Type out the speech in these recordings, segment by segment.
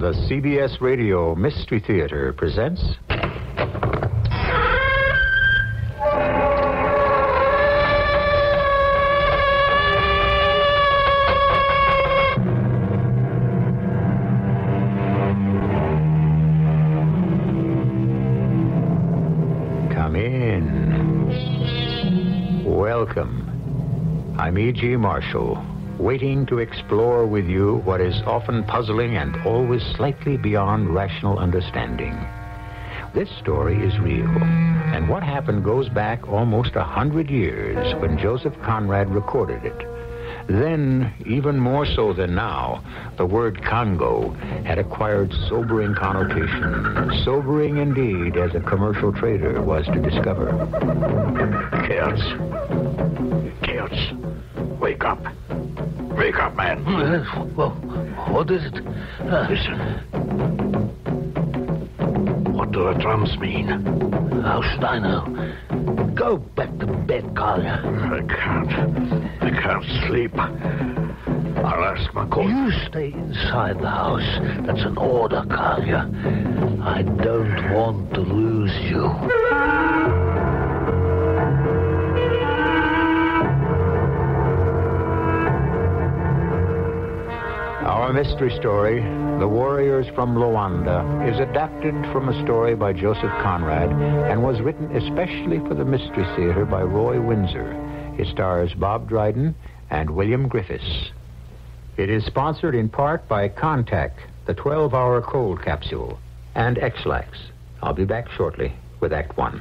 the CBS Radio Mystery Theater presents... Come in. Welcome. I'm E.G. Marshall, waiting to explore with you what is often puzzling and always slightly beyond rational understanding. This story is real, and what happened goes back almost 100 years when Joseph Conrad recorded it. Then, even more so than now, the word Congo had acquired sobering connotation. Sobering indeed, as a commercial trader was to discover. Chaos. Wake up. Wake up, man. Well, what is it? Listen. What do the drums mean? How should I know? Go back to bed, Collier. I can't sleep. I'll ask my coach. You stay inside the house. That's an order, Collier. I don't want to lose you. Our mystery story, The Warriors from Loanda, is adapted from a story by Joseph Conrad and was written especially for the Mystery Theater by Roy Windsor. It stars Bob Dryden and William Griffiths. It is sponsored in part by Contact, the 12-hour cold capsule, and X-Lax. I'll be back shortly with Act One.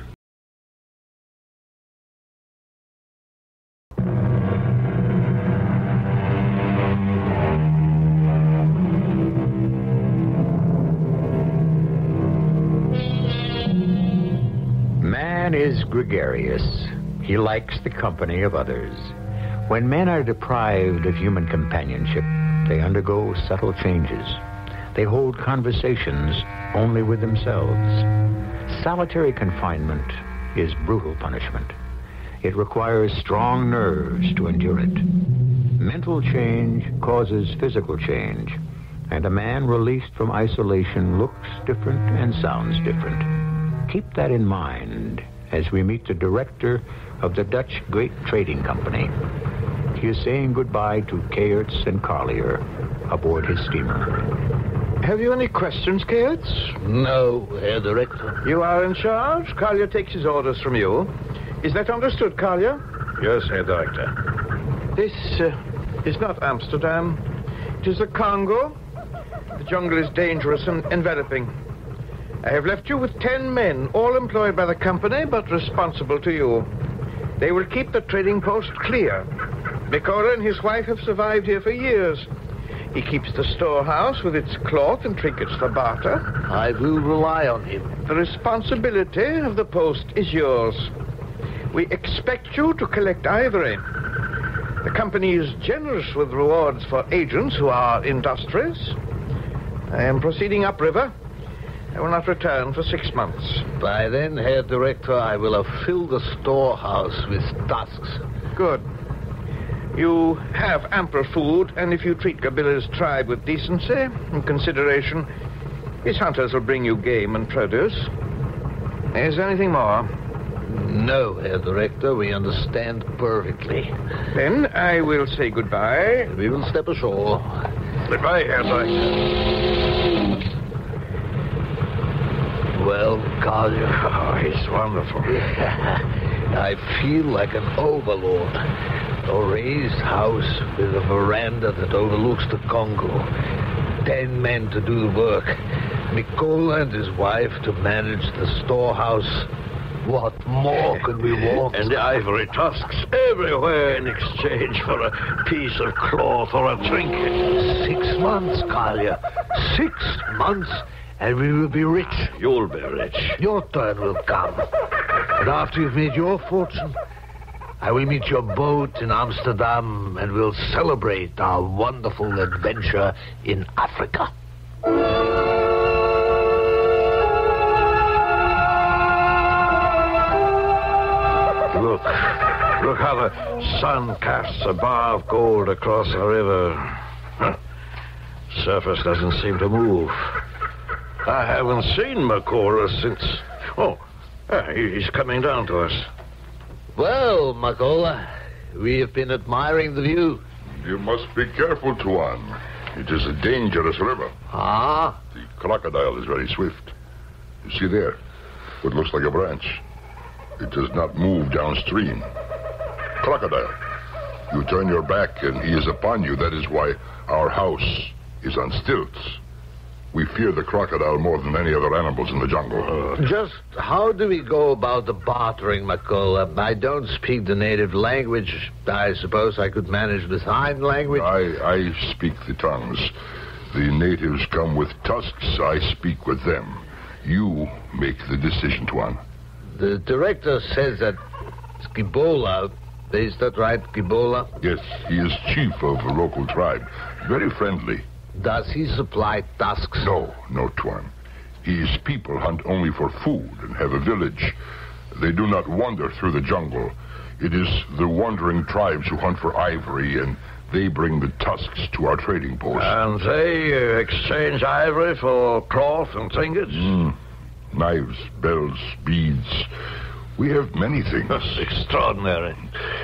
Man is gregarious. He likes the company of others. When men are deprived of human companionship, they undergo subtle changes. They hold conversations only with themselves. Solitary confinement is brutal punishment. It requires strong nerves to endure it. Mental change causes physical change, and a man released from isolation looks different and sounds different. Keep that in mind as we meet the director of the Dutch Great Trading Company. He is saying goodbye to Keerts and Collier aboard his steamer. Have you any questions, Keerts? No, Herr Director. You are in charge. Collier takes his orders from you. Is that understood, Collier? Yes, Herr Director. This is not Amsterdam. It is the Congo. The jungle is dangerous and enveloping. I have left you with 10 men, all employed by the company, but responsible to you. They will keep the trading post clear. Mikola and his wife have survived here for years. He keeps the storehouse with its cloth and trinkets for barter. I will rely on him. The responsibility of the post is yours. We expect you to collect ivory. The company is generous with rewards for agents who are industrious. I am proceeding upriver. I will not return for 6 months. By then, Herr Director, I will have filled the storehouse with tusks. Good. You have ample food, and if you treat Gabila's tribe with decency and consideration, his hunters will bring you game and produce. Is there anything more? No, Herr Director, we understand perfectly. Then I will say goodbye. We will step ashore. Goodbye, Herr Director. Well, Collier. Oh, he's wonderful. I feel like an overlord. A raised house with a veranda that overlooks the Congo. 10 men to do the work. Mikola and his wife to manage the storehouse. What more could we want? And the ivory tusks everywhere in exchange for a piece of cloth or a trinket. 6 months, Collier. 6 months, and we will be rich. You'll be rich. Your turn will come. But after you've made your fortune, I will meet your boat in Amsterdam and we'll celebrate our wonderful adventure in Africa. Look how the sun casts a bar of gold across the river. Surface doesn't seem to move. I haven't seen Makola since... Oh, he's coming down to us. Well, Makola, we have been admiring the view. You must be careful, Tuan. It is a dangerous river. Ah? The crocodile is very swift. You see there? What looks like a branch. It does not move downstream. Crocodile. You turn your back and he is upon you. That is why our house is on stilts. We fear the crocodile more than any other animals in the jungle. Just how do we go about the bartering, Makola? I don't speak the native language. I suppose I could manage the sign language. I speak the tongues. The natives come with tusks. I speak with them. You make the decision, Tuan. The director says that Skibola, is that right, Skibola? Yes, he is chief of a local tribe. Very friendly. Does he supply tusks? No, Tuan. His people hunt only for food and have a village. They do not wander through the jungle. It is the wandering tribes who hunt for ivory, and they bring the tusks to our trading post. And they exchange ivory for cloth and trinkets? Knives, bells, beads. We have many things. That's extraordinary.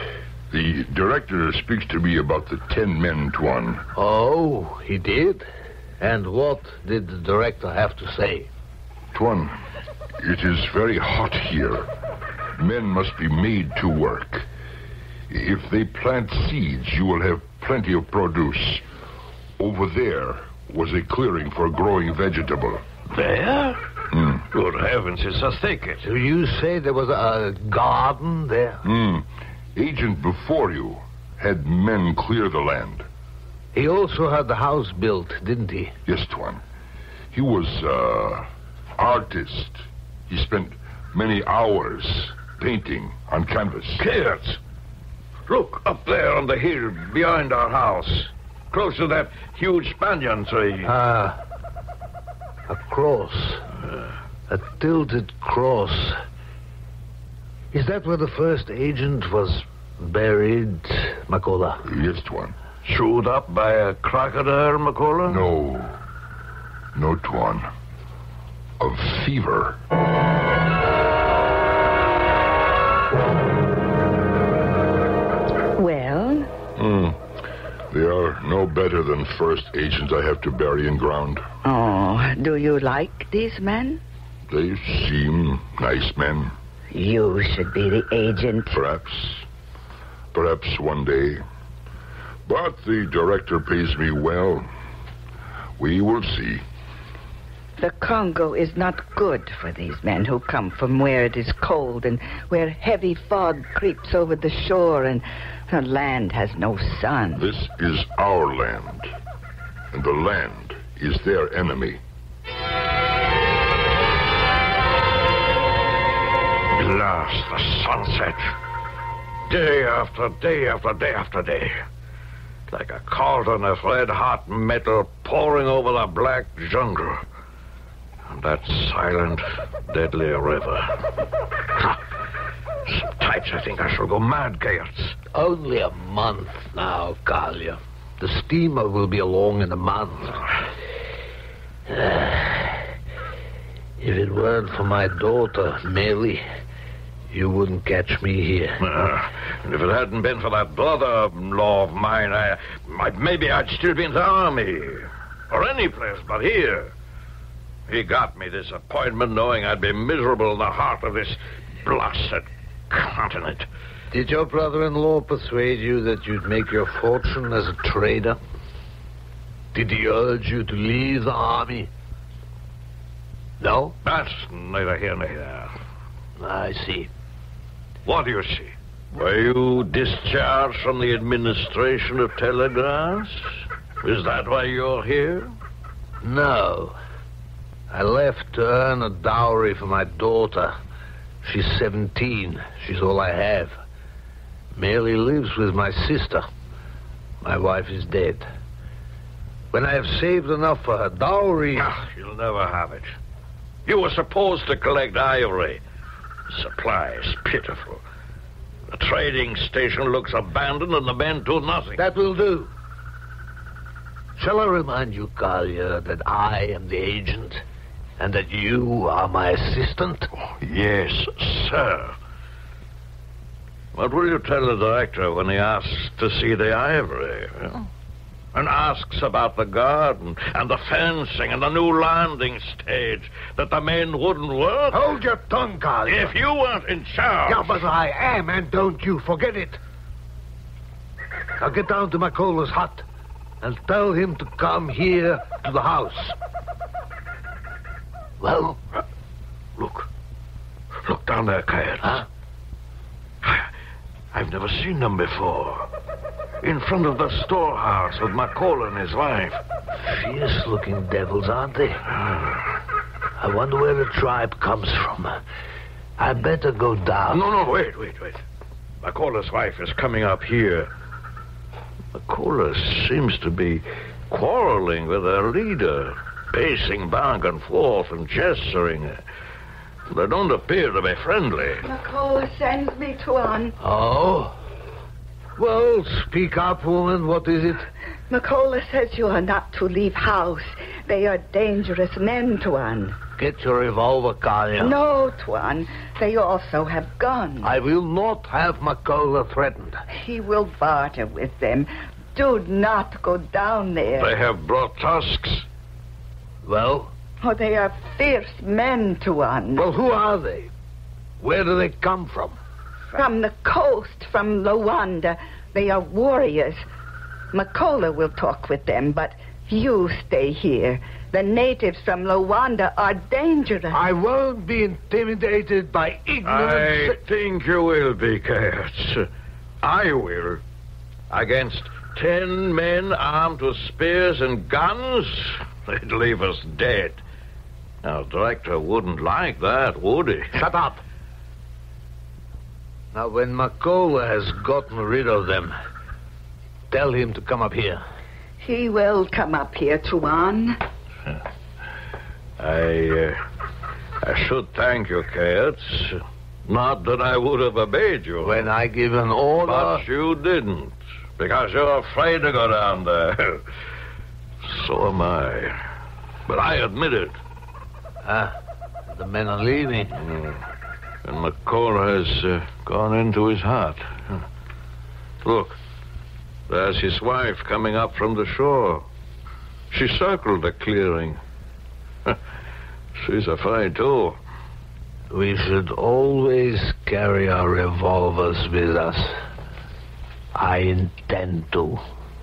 The director speaks to me about the 10 men, Tuan. Oh, he did? And what did the director have to say? Tuan, it is very hot here. Men must be made to work. If they plant seeds, you will have plenty of produce. Over there was a clearing for growing vegetable. There? Good heavens, it's a thicket. So you say there was a garden there? Agent before you had men clear the land. He also had the house built, didn't he? Yes, Tuan. He was, artist. He spent many hours painting on canvas. Kurt, look up there on the hill behind our house. Close to that huge banyan tree. A cross. A tilted cross. Is that where the first agent was buried, Makola? Yes, Tuan. Chewed up by a crocodile, Makola? No, Tuan. Of fever. Well? They are no better than first agents I have to bury in ground. Oh, do you like these men? They seem nice men. You should be the agent. Perhaps one day. But the director pays me well. We will see. The Congo is not good for these men who come from where it is cold and where heavy fog creeps over the shore and the land has no sun. This is our land, and the land is their enemy. Alas, the sunset. Day after day after day after day. Like a cauldron of red-hot metal pouring over the black jungle. And that silent, deadly river. Sometimes I think I shall go mad, Geertz. Only a month now, Kalia. The steamer will be along in a month. If it weren't for my daughter, Mary, you wouldn't catch me here. And if it hadn't been for that brother-in-law of mine, maybe I'd still be in the army. Or any place but here. He got me this appointment knowing I'd be miserable in the heart of this blasted continent. Did your brother-in-law persuade you that you'd make your fortune as a trader? Did he urge you to leave the army? No? That's neither here nor there. I see. What do you see? Were you discharged from the administration of telegraphs? Is that why you're here? No. I left to earn a dowry for my daughter. She's 17. She's all I have. Mary lives with my sister. My wife is dead. When I have saved enough for her dowry... You'll never have it. You were supposed to collect ivory. Supply is pitiful. The trading station looks abandoned and the men do nothing. That will do. Shall I remind you, Collier, that I am the agent and that you are my assistant? Yes, sir. What will you tell the director when he asks to see the ivory? And asks about the garden and the fencing and the new landing stage that the men wouldn't work? Hold your tongue, Collier. If you weren't in charge... Yeah, but I am, and don't you forget it. Now get down to Macola's hut and tell him to come here to the house. Well? Look down there, Kyle. Huh? I've never seen them before. In front of the storehouse with Macola and his wife. Fierce-looking devils, aren't they? I wonder where the tribe comes from. I better go down. No, wait. Macola's wife is coming up here. Macola seems to be quarreling with her leader, pacing back and forth and gesturing. They don't appear to be friendly. Macola sends me, Tuan. Oh? Well, speak up, woman. What is it? Macola says you are not to leave house. They are dangerous men, Tuan. Get your revolver, Collier. No, Tuan. They also have guns. I will not have Macola threatened. He will barter with them. Do not go down there. They have brought tusks. Well? Oh, they are fierce men, Tuan. Well, who are they? Where do they come from? From the coast, from Loanda. They are warriors. Macola will talk with them, but you stay here. The natives from Loanda are dangerous. I won't be intimidated by ignorance. I think you will be, Cats. I will. Against 10 men armed with spears and guns? They'd leave us dead. Now, Director wouldn't like that, would he? Shut up. Now, when Macola has gotten rid of them, tell him to come up here. He will come up here, Tuan. I should thank you, Cats. Not that I would have obeyed you. When I give an order... But you didn't, because you're afraid to go down there. So am I. But I admit it. The men are leaving. And Macola has gone into his hut. Look, there's his wife coming up from the shore. She circled the clearing. She's afraid, too. We should always carry our revolvers with us. I intend to.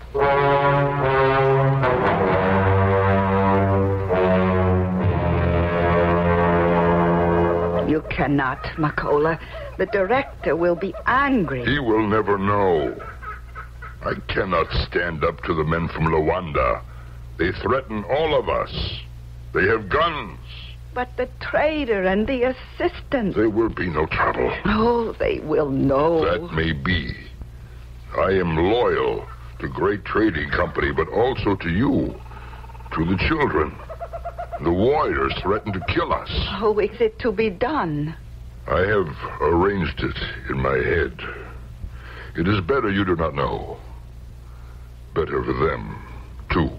You cannot, Macola. The director will be angry. He will never know. I cannot stand up to the men from Loanda. They threaten all of us. They have guns. But the trader and the assistant... There will be no trouble. Oh, they will know. That may be. I am loyal to Great Trading Company, but also to you, to the children. The warriors threaten to kill us. How is it to be done? I have arranged it in my head. It is better you do not know. Better for them, too.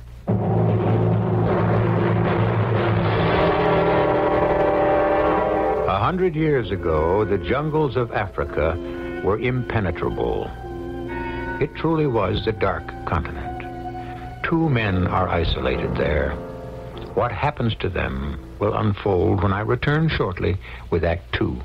100 years ago, the jungles of Africa were impenetrable. It truly was the dark continent. 2 men are isolated there. What happens to them will unfold when I return shortly with Act 2.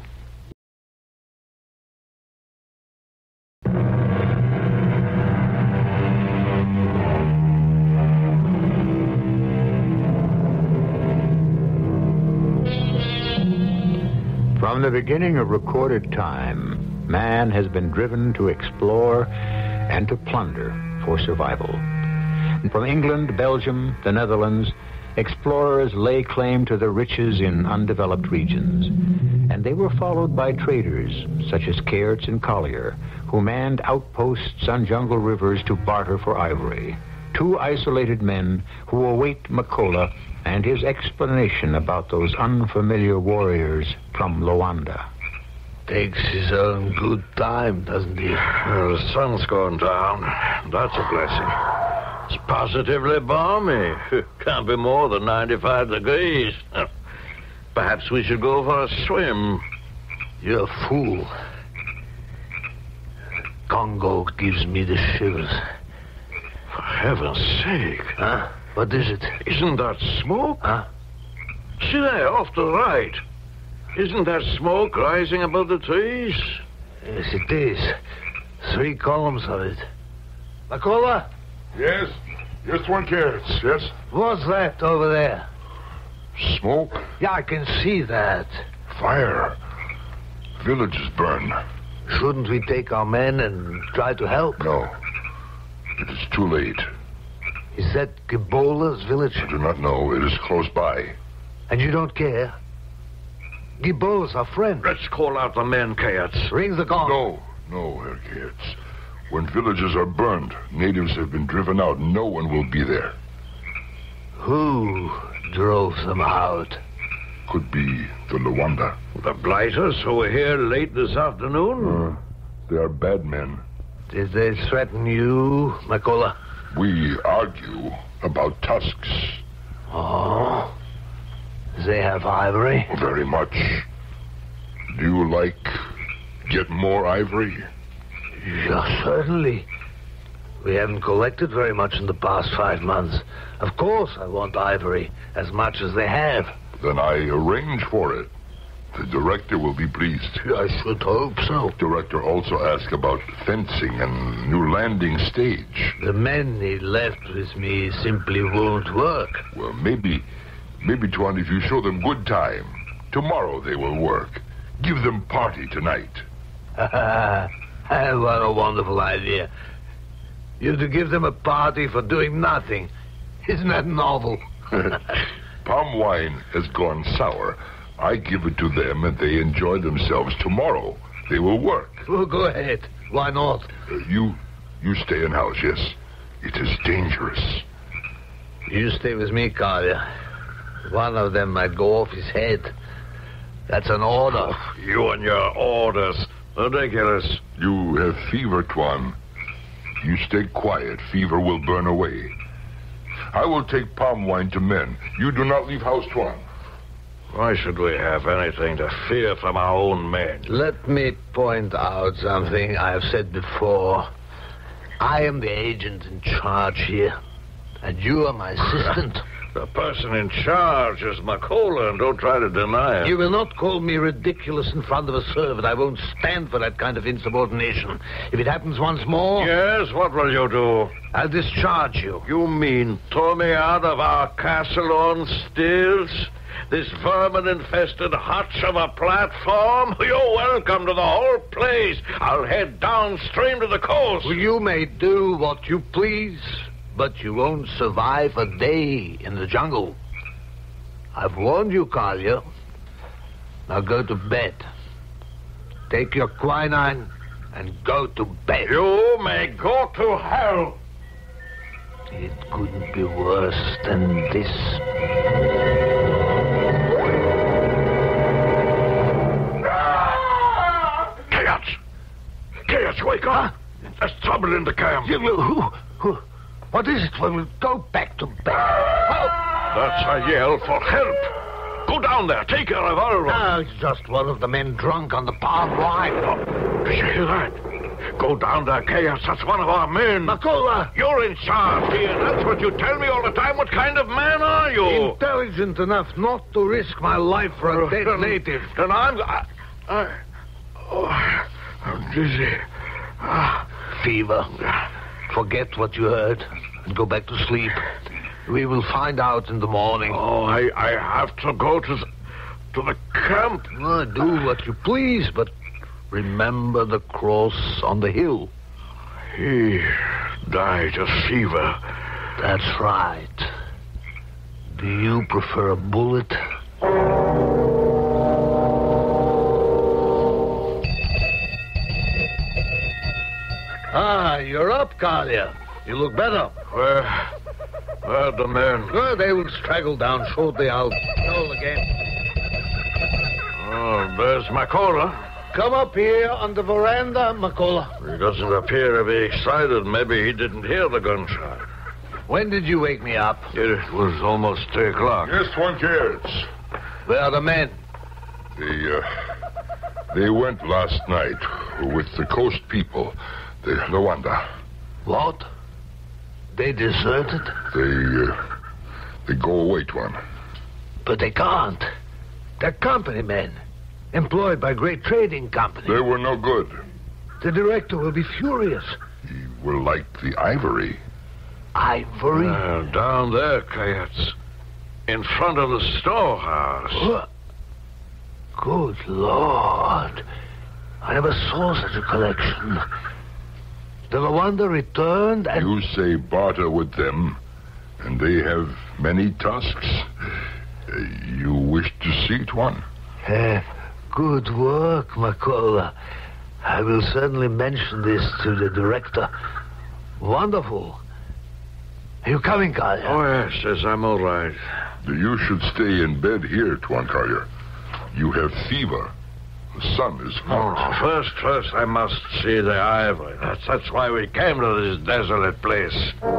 From the beginning of recorded time, man has been driven to explore and to plunder for survival. From England, Belgium, the Netherlands, explorers lay claim to the riches in undeveloped regions. And they were followed by traders, such as Cairds and Collier, who manned outposts on jungle rivers to barter for ivory. 2 isolated men who await Macola and his explanation about those unfamiliar warriors from Loanda. Takes his own good time, doesn't he? Well, the sun's gone down. That's a blessing. It's positively balmy. Can't be more than 95 degrees. Perhaps we should go for a swim. You're a fool. Congo gives me the shivers. For heaven's sake. Huh? What is it? Isn't that smoke? Huh? See there, off the right. Isn't that smoke rising above the trees? Yes, it is. 3 columns of it. Makola? Yes? Yes, one carrots, yes? What's that over there? Smoke? Yeah, I can see that. Fire. Villages burn. Shouldn't we take our men and try to help? No. It is too late. Is that Gibola's village? I do not know. It is close by. And you don't care? Gibola's our friend. Let's call out the men, Kayats. Ring the gong. No, Herr Geertz. When villages are burned, natives have been driven out. No one will be there. Who drove them out? Could be the Loanda. The blighters who were here late this afternoon? They are bad men. Did they threaten you, Makola? We argue about tusks. Oh. They have ivory? Very much. Do you like get more ivory? Yeah, certainly. We haven't collected very much in the past 5 months. Of course I want ivory, as much as they have. Then I arrange for it. The director will be pleased. I should hope so. Director also asked about fencing and new landing stage. The men he left with me simply won't work. Well, maybe, Tuan, if you show them good time, tomorrow they will work. Give them party tonight. What a wonderful idea. You're to give them a party for doing nothing. Isn't that novel? Palm wine has gone sour. I give it to them and they enjoy themselves. Tomorrow they will work. Well, go ahead. Why not? You stay in house, yes. It is dangerous. You stay with me, Kalia. One of them might go off his head. That's an order. You and your orders. Ridiculous. You have fever, Tuan. You stay quiet. Fever will burn away. I will take palm wine to men. You do not leave house, Tuan. Why should we have anything to fear from our own men? Let me point out something I have said before. I am the agent in charge here, and you are my assistant. The person in charge is Makola, and don't try to deny it. You will not call me ridiculous in front of a servant. I won't stand for that kind of insubordination. If it happens once more... Yes, what will you do? I'll discharge you. You mean throw me out of our castle on stilts? This vermin-infested hutch of a platform? You're welcome to the whole place. I'll head downstream to the coast. Well, you may do what you please, but you won't survive a day in the jungle. I've warned you, Kalia. Now go to bed. Take your quinine and go to bed. You may go to hell. It couldn't be worse than this. Kayats, wake up. There's trouble in the camp. Who? What is it? Well, we'll go back to bed. Help! That's a yell for help. Go down there. Take your revolver. No, it's just one of the men drunk on the palm wine. Oh, did you hear that? Go down there, Kayats. That's one of our men. Makola! You're in charge here. That's what you tell me all the time. What kind of man are you? Intelligent enough not to risk my life for a dead native. Then I'm dizzy. Fever. Forget what you heard and go back to sleep. We will find out in the morning. Oh, I have to go to the camp. Do what you please, but remember the cross on the hill. He died of fever. That's right. Do you prefer a bullet? You're up, Kalia. You look better. Where are the men? Well, they will straggle down shortly. I'll call again. Oh, there's Makola. Come up here on the veranda, Makola. He doesn't appear to be excited. Maybe he didn't hear the gunshot. When did you wake me up? It was almost 3 o'clock. Yes, one cares. Where are the men? They went last night with the coast people, the Loanda. What? They deserted? They go away, Tuan. But they can't. They're company men, employed by great trading companies. They were no good. The director will be furious. He will like the ivory. Ivory? Down there, Kayats. In front of the storehouse. What? Good Lord. I never saw such a collection. The Loanda returned and... You say barter with them, and they have many tusks. You wish to see it, Tuan? Good work, Makola. I will certainly mention this to the director. Wonderful. Are you coming, Collier? Oh, yes, I'm all right. You should stay in bed here, Tuan Collier. You have fever. The sun is hot. First, I must see the ivory. That's why we came to this desolate place.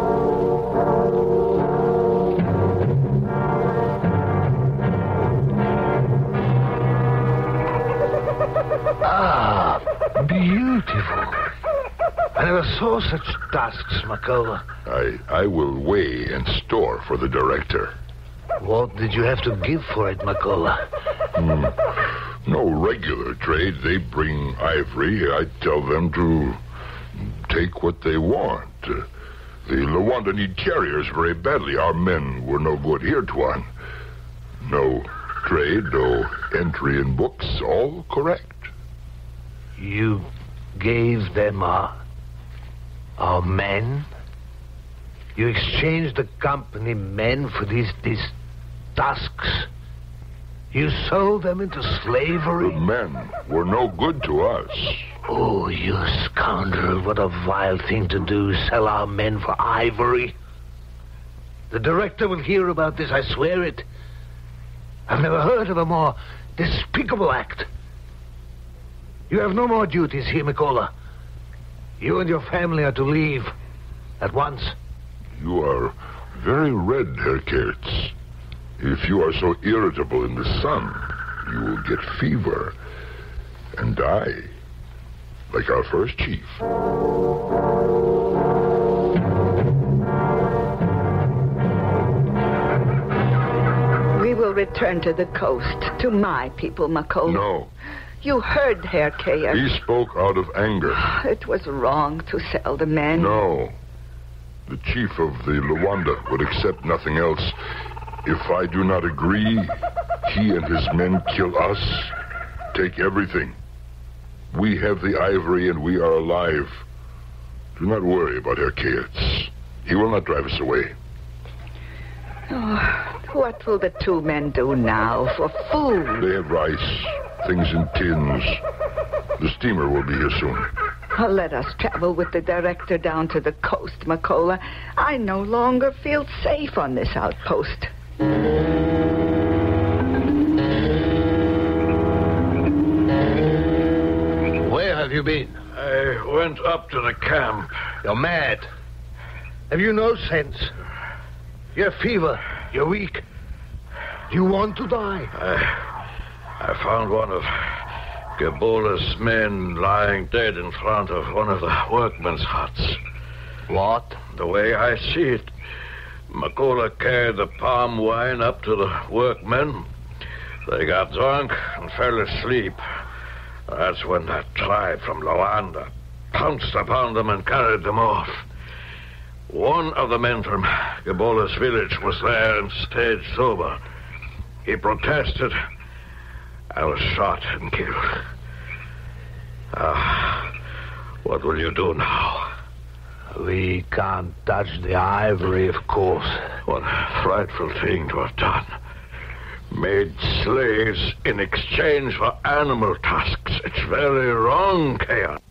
Ah, beautiful. I never saw such tusks, Makola. I will weigh and store for the director. What did you have to give for it, Makola? No regular trade. They bring ivory. I tell them to take what they want. The Loanda need carriers very badly. Our men were no good here, Tuan. No trade, no entry in books. All correct. You gave them our men? You exchanged the company men for these tusks? You sold them into slavery? The men were no good to us. Oh, you scoundrel. What a vile thing to do, sell our men for ivory. The director will hear about this, I swear it. I've never heard of a more despicable act. You have no more duties here, Makola. You and your family are to leave at once. You are very red, Herr Kertz. If you are so irritable in the sun, you will get fever and die, like our first chief. We will return to the coast, to my people, Makola. No. You heard Herr Keir. He spoke out of anger. It was wrong to sell the men. No. The chief of the Loanda would accept nothing else. If I do not agree, he and his men kill us, take everything. We have the ivory and we are alive. Do not worry about Herr Keitz. He will not drive us away. Oh, what will the 2 men do now for food? They have rice, things in tins. The steamer will be here soon. Let us travel with the director down to the coast, Makola. I no longer feel safe on this outpost. Where have you been? I went up to the camp. You're mad. Have you no sense? You have fever. You're weak. You want to die. I found one of Gebola's men lying dead in front of one of the workmen's huts. What? The way I see it, Makola carried the palm wine up to the workmen. They got drunk and fell asleep. That's when that tribe from Loanda pounced upon them and carried them off. One of the men from Gebola's village was there and stayed sober. He protested. I was shot and killed. What will you do now? We can't touch the ivory, of course. What a frightful thing to have done. Made slaves in exchange for animal tusks. It's very wrong, Chaos.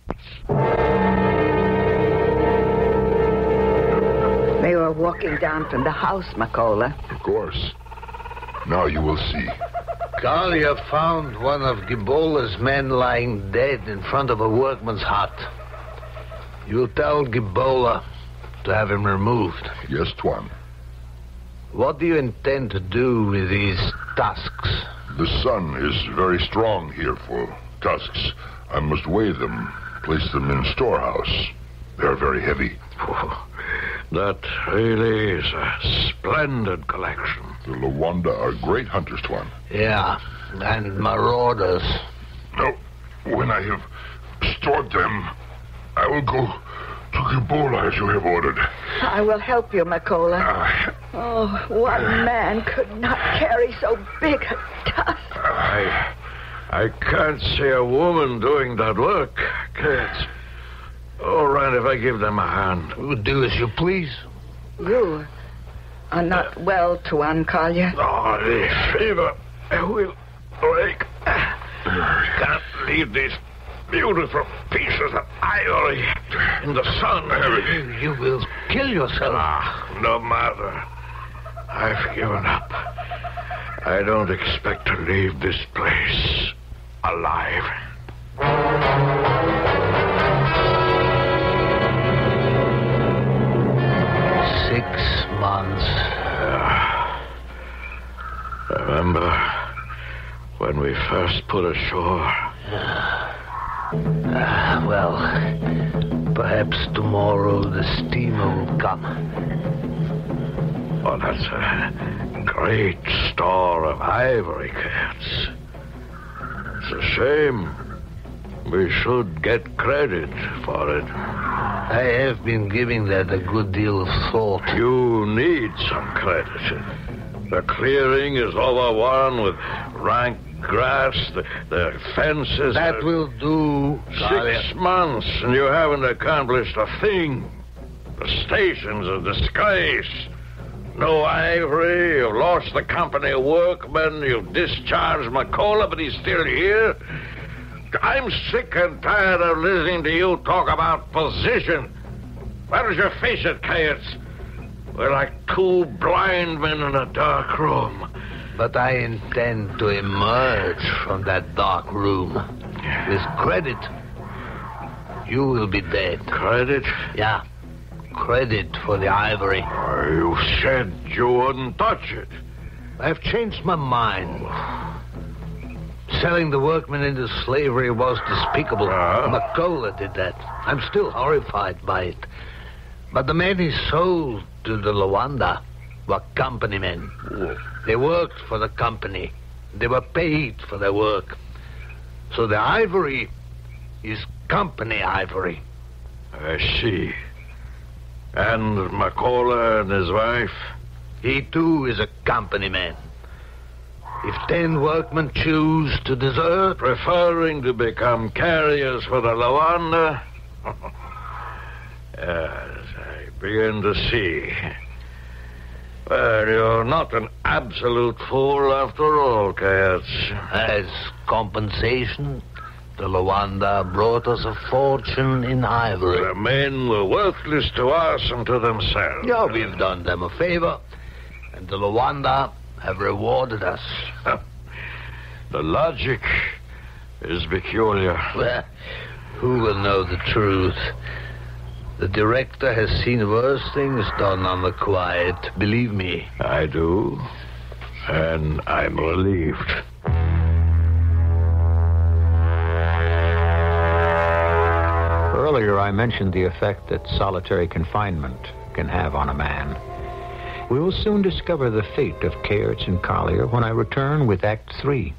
They were walking down from the house, Makola. Of course. Now you will see. Kalia found one of Gebola's men lying dead in front of a workman's hut. You tell Gebola to have him removed. Yes, Tuan. What do you intend to do with these tusks? The sun is very strong here for tusks. I must weigh them, place them in storehouse. They are very heavy. Oh, that really is a splendid collection. The Loanda are great hunters, Tuan. Yeah, and marauders. Now, when I have stored them, I will go to Gibola as you have ordered. I will help you, Makola. One man could not carry so big a tusk. I can't see a woman doing that work. Can't. All right, if I give them a hand. We'll do as you please. You are not well, Tuan Kalia. Oh, the fever will break. Can't leave these beautiful pieces of ivory in the sun. You will kill yourself. No matter. I've given up. I don't expect to leave this place alive. 6 months. Remember when we first put ashore? Well, perhaps tomorrow the steamer will come. Oh, that's a great store of ivory, cats. It's a shame. We should get credit for it. I have been giving that a good deal of thought. You need some credit. The clearing is overrun with rank grass, the fences... That will do. 6 months, and you haven't accomplished a thing. The station's a disgrace. No ivory, you've lost the company of workmen, you've discharged Makola, but he's still here. I'm sick and tired of listening to you talk about position. Why don't you face it, Cayets? We're like two blind men in a dark room. But I intend to emerge from that dark room with credit. You will be dead. Credit? Yeah, credit for the ivory. You said you wouldn't touch it. I've changed my mind. Selling the workmen into slavery was despicable. Makola did that. I'm still horrified by it. But the men he sold to the Loanda were company men. They worked for the company. They were paid for their work. So the ivory is company ivory. I see. And Makola and his wife? He, too, is a company man. If 10 workmen choose to desert... Preferring to become carriers for the Loanda? Yes, I begin to see. Well, you're not an absolute fool after all, Cayets. As compensation, the Loanda brought us a fortune in ivory. The men were worthless to us and to themselves. Yeah, we've done them a favor, and the Loanda have rewarded us. The logic is peculiar. Well, who will know the truth? The director has seen worse things done on the quiet, believe me. I do, and I'm relieved. Earlier I mentioned the effect that solitary confinement can have on a man. We will soon discover the fate of Cayets and Collier when I return with Act 3.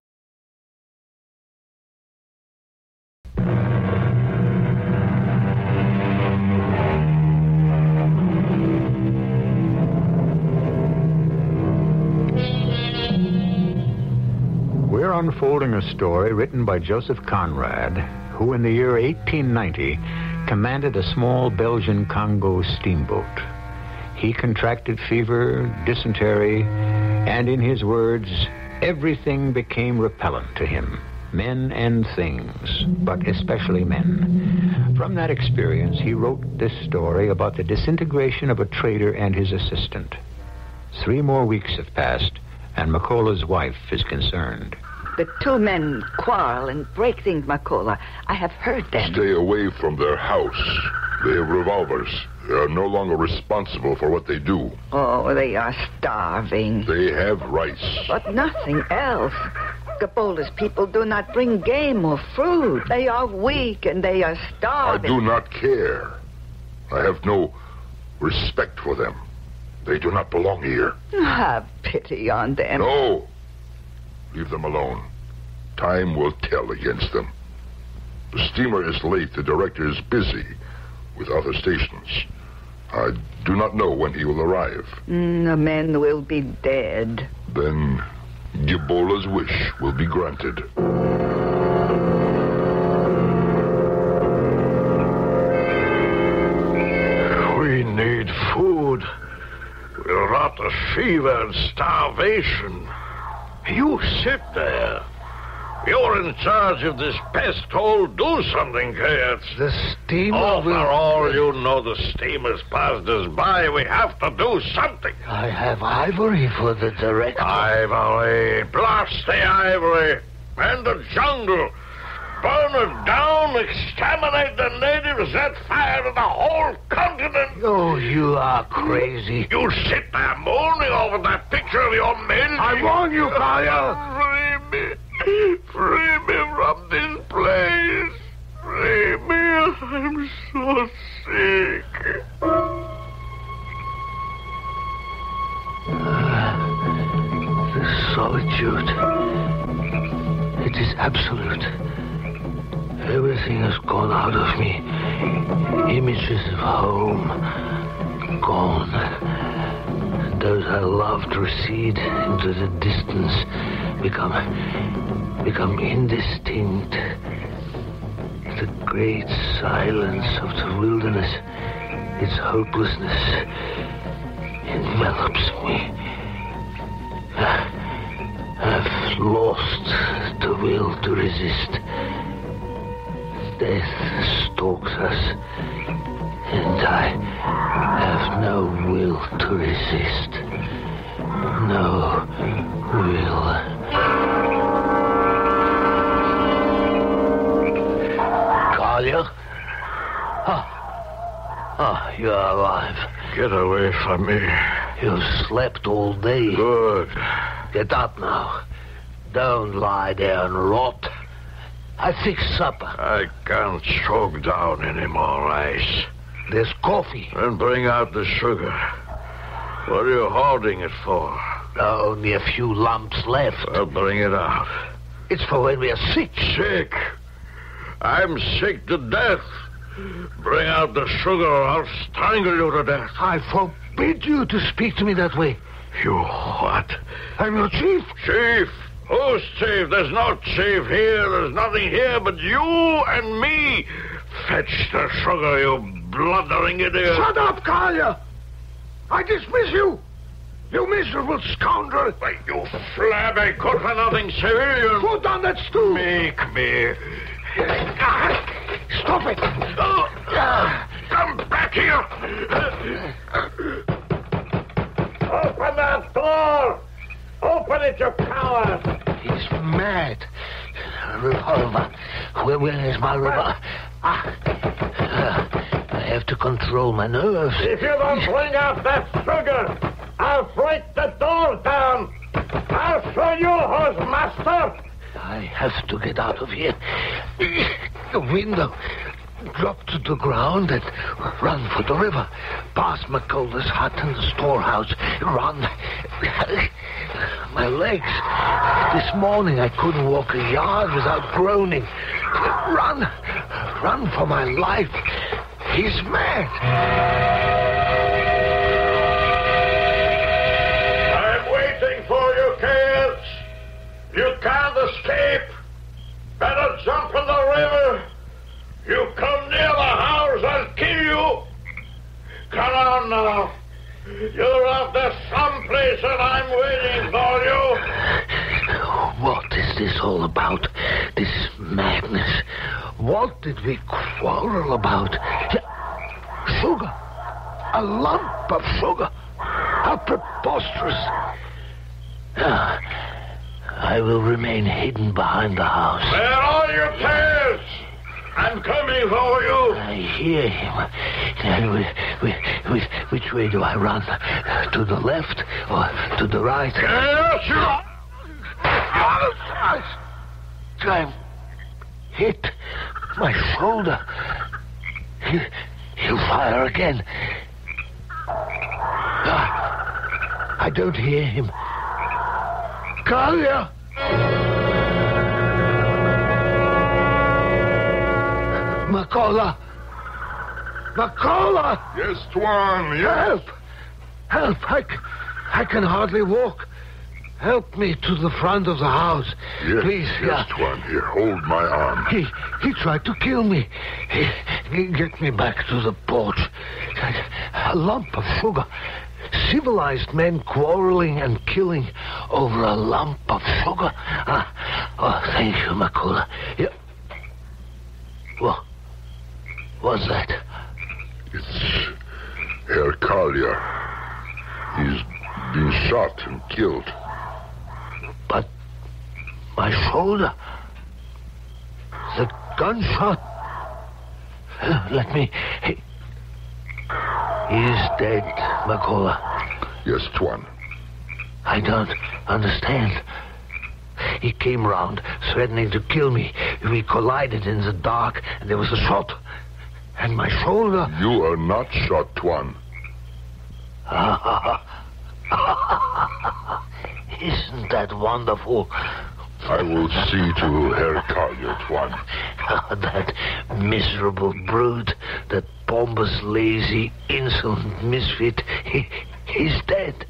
We're unfolding a story written by Joseph Conrad, who in the year 1890 commanded a small Belgian Congo steamboat. He contracted fever, dysentery, and in his words, everything became repellent to him, men and things, but especially men. From that experience, he wrote this story about the disintegration of a trader and his assistant. 3 more weeks have passed, and Makola's wife is concerned. The 2 men quarrel and break things, Makola. I have heard them. Stay away from their house. They have revolvers. They are no longer responsible for what they do. Oh, they are starving. They have rice. But nothing else. Gabola's people do not bring game or fruit. They are weak and they are I starving. do not care. I have no respect for them. They do not belong here. Have pity on them. No. Leave them alone. Time will tell against them. The steamer is late. The director is busy with other stations. I do not know when he will arrive. The men will be dead. Then Gibola's wish will be granted. We need food. We'll rot of fever and starvation. You sit there. You're in charge of this pest hole. Do something, Kayat. The steamer Oh, will... for all you know, the steamer's passed us by. We have to do something. I have ivory for the director. Ivory. Blast the ivory. And the jungle. Burn it down. Exterminate the natives. Set fire to the whole continent. Oh, you are crazy. You sit there moaning over that picture of your men. I warn you, Kaya. Free me. Free me from this place. Free me. I'm so sick. The solitude. It is absolute. Everything has gone out of me. Images of home. Gone. Those I loved recede into the distance. Become indistinct. The great silence of the wilderness, its hopelessness, envelops me. I've lost the will to resist. Death stalks us, and I have no will to resist. No will. Talia? Oh, you're alive. Get away from me. You've slept all day. Good. Get up now. Don't lie there and rot. I fixed supper. I can't choke down any more ice. There's coffee. Then bring out the sugar. What are you holding it for? Only a few lumps left. Well, bring it out. It's for when we are sick. Sick? I'm sick to death. Bring out the sugar or I'll strangle you to death. I forbid you to speak to me that way. You what? I'm your chief. Chief? Who's chief? There's no chief here. There's nothing here but you and me. Fetch the sugar, you blundering idiot. Shut up, Kaya. I dismiss you. You miserable scoundrel. Why, you flabby, good-for-nothing civilian. Foot on that stool. Make me. Stop it. Come back here. Open that door. Open it, you coward. He's mad. Revolver. Where is my revolver? I have to control my nerves. If you don't bring out that sugar, I'll break the door down. I'll show you who's master. I have to get out of here. The window. Drop to the ground and run for the river. Past McCullough's hut and the storehouse. Run. My legs. This morning I couldn't walk a yard without groaning. Run. Run for my life. He's mad. I'm waiting for you, kids. You can't escape. Better jump in the river. You come near the house, I'll kill you. Come on now. You're out there someplace and I'm waiting for you. What is this all about? This madness. What did we quarrel about? Sugar. A lump of sugar. How preposterous. I will remain hidden behind the house. Where are your tails? I'm coming for you. I hear him. Which way do I run? To the left or to the right? I'm hit. My shoulder. He'll fire again. I don't hear him. Kalia! Makola! Makola! Yes, Tuan, yes. Help! I can hardly walk. Help me to the front of the house. Yes, please. Yes, Tuan. Here, hold my arm. He tried to kill me. Get me back to the porch. A lump of sugar. Civilized men quarreling and killing over a lump of sugar. Thank you, Makola. Yeah. What's that? It's Herr Kalia. He's been shot and killed. But my shoulder. The gunshot. Let me... He's dead, Makola. Yes, Tuan. I don't understand. He came round, threatening to kill me. We collided in the dark, and there was a shot. And my shoulder... You are not shot, Tuan. Isn't that wonderful? I will see to Herr Kalia, Tuan. That miserable brute, that pompous, lazy, insolent misfit, he's dead.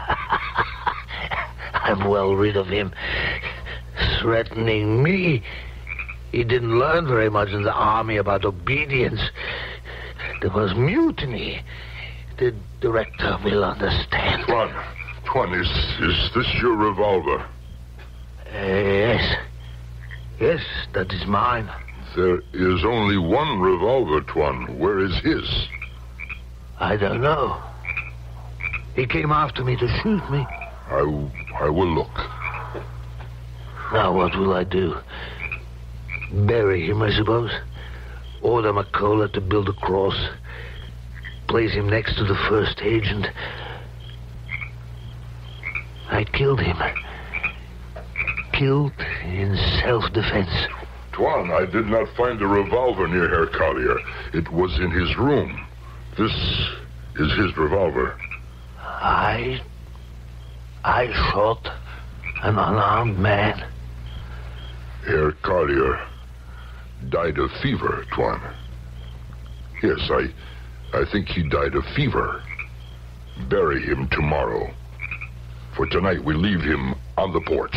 I'm well rid of him. Threatening me. He didn't learn very much in the army about obedience. There was mutiny. The director will understand. Tuan, is this your revolver? Yes. Yes, that is mine. There is only one revolver, Tuan. Where is his? I don't know. He came after me to shoot me. I will look. Now what will I do? Bury him, I suppose. Order Makola to build a cross. Place him next to the first agent. I killed him. Killed in self-defense. Tuan, I did not find a revolver near Herr Kalia. It was in his room. This is his revolver. I shot an unarmed man. Herr Kalia died of fever, Tuan. Yes, I think he died of fever. Bury him tomorrow. For tonight we leave him on the porch.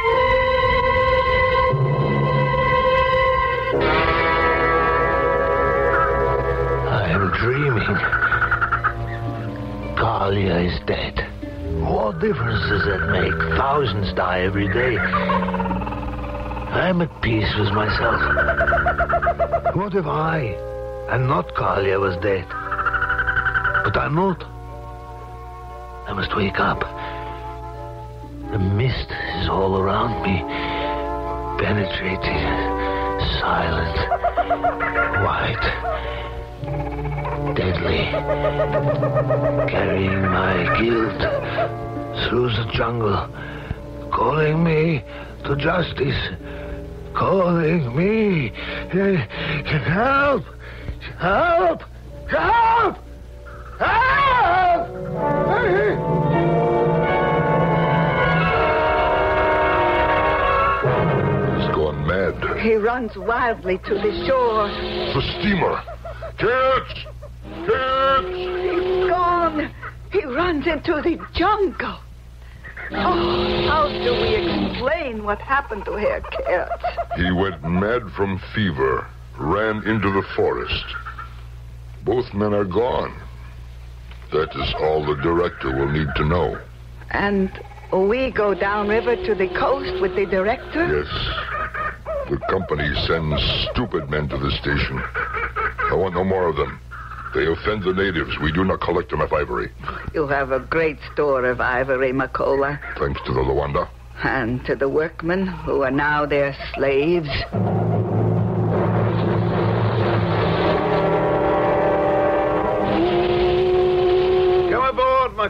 I am dreaming. Kalia is dead. What difference does that make? Thousands die every day. I'm at peace with myself. What if I, and not Kalia, was dead? But I'm not. I must wake up. The mist is all around me, penetrating, silent, white, deadly, carrying my guilt through the jungle, calling me to justice, calling me, help, help, help, help! Mad. He runs wildly to the shore. The steamer. Kids! Kids! He's gone. He runs into the jungle. Oh, how do we explain what happened to Herr Kurtz? He went mad from fever, ran into the forest. Both men are gone. That is all the director will need to know. And we go downriver to the coast with the director? Yes. The company sends stupid men to the station. I want no more of them. They offend the natives. We do not collect enough ivory. You have a great store of ivory, Makola. Thanks to the Loanda. And to the workmen who are now their slaves.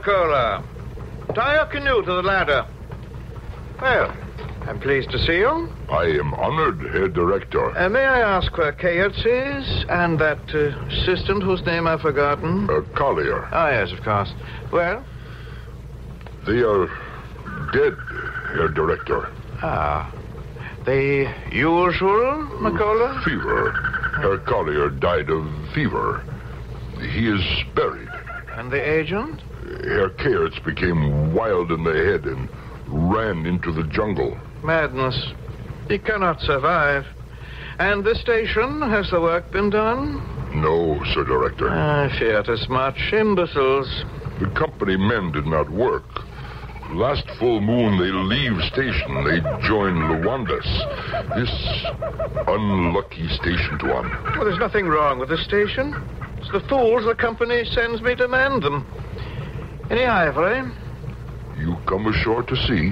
McCullough. Tie your canoe to the ladder. Well, I'm pleased to see you. I am honored, Herr Director. May I ask where Kayerts is and that assistant whose name I've forgotten? Collier. Ah, yes, of course. Well? They are dead, Herr Director. Ah. The usual, McCullough? Fever. Herr Collier died of fever. He is buried. And the agent? Herr Kayerts became wild in the head and ran into the jungle. Madness. He cannot survive. And the station, has the work been done? No, Sir Director. I feared as much. Imbeciles. The company men did not work. Last full moon, they leave station. They join Loanda's. This unlucky station to one. Well, there's nothing wrong with the station. It's the fools the company sends me to mend them. Any ivory? You come ashore to see.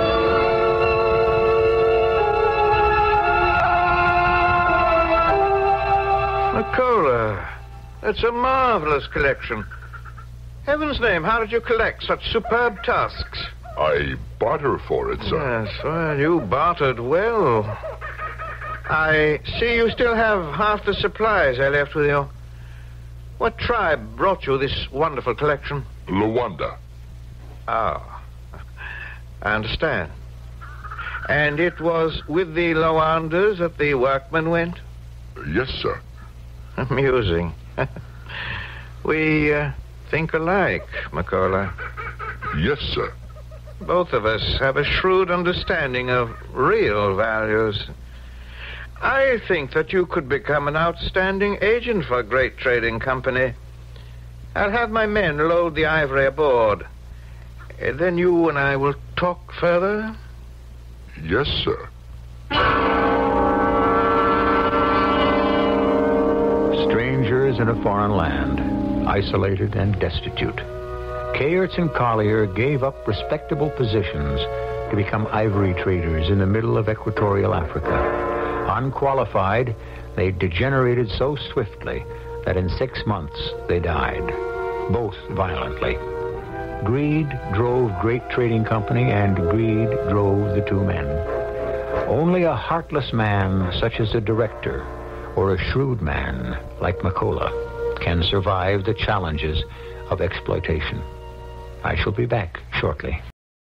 McCullough, it's a marvelous collection. Heaven's name, how did you collect such superb tusks? I barter for it, sir. Yes, well, you bartered well. I see you still have half the supplies I left with you. What tribe brought you this wonderful collection? Loanda. Ah, I understand. And it was with the Loandas that the workmen went? Yes, sir. Amusing. We think alike, McCullough. Yes, sir. Both of us have a shrewd understanding of real values. I think that you could become an outstanding agent for a great trading company. I'll have my men load the ivory aboard. Then you and I will talk further? Yes, sir. Strangers in a foreign land, isolated and destitute. Kayerts and Collier gave up respectable positions to become ivory traders in the middle of equatorial Africa. Unqualified, they degenerated so swiftly that in 6 months they died, both violently. Greed drove great trading company, and greed drove the two men. Only a heartless man, such as a director, or a shrewd man like McCullough, can survive the challenges of exploitation. I shall be back shortly.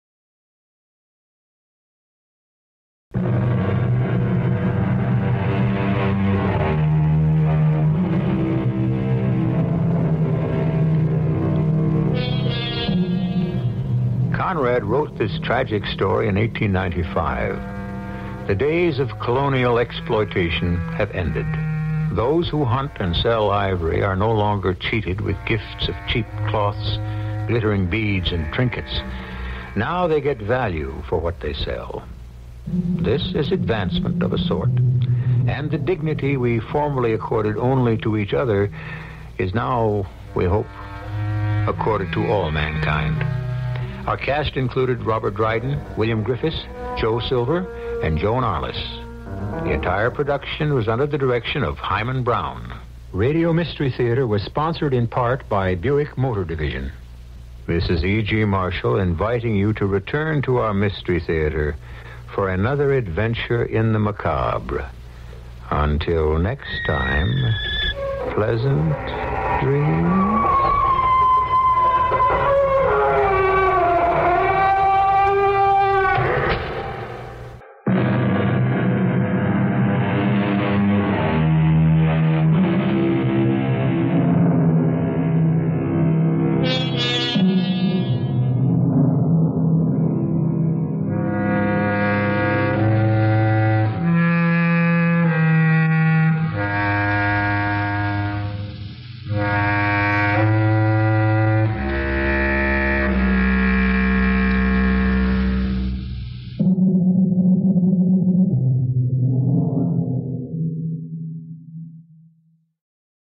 Conrad wrote this tragic story in 1895. The days of colonial exploitation have ended. Those who hunt and sell ivory are no longer cheated with gifts of cheap cloths, glittering beads, and trinkets. Now they get value for what they sell. This is advancement of a sort. And the dignity we formerly accorded only to each other is now, we hope, accorded to all mankind. Our cast included Robert Dryden, William Griffiths, Joe Silver, and Joan Arliss. The entire production was under the direction of Hyman Brown. Radio Mystery Theater was sponsored in part by Buick Motor Division. This is E.G. Marshall inviting you to return to our Mystery Theater for another adventure in the macabre. Until next time, pleasant dreams.